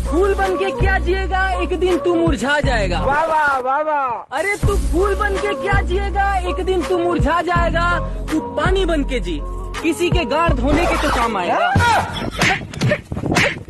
फूल बन के क्या जिएगा, एक दिन तू मुरझा जाएगा। वाह वाह वाह वाह। अरे तू फूल बन के क्या जिएगा, एक दिन तू मुरझा जाएगा। तू पानी बन के जी, किसी के गाड़ धोने के तो काम आएगा।